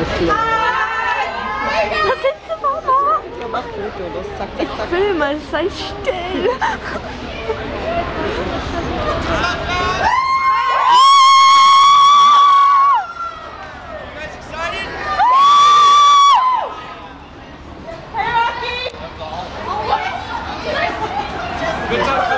filmen. Was sind Sie, Mama? Ja, mach Foto, los, zack, zack, zack. Ich filme, sei still. Good job.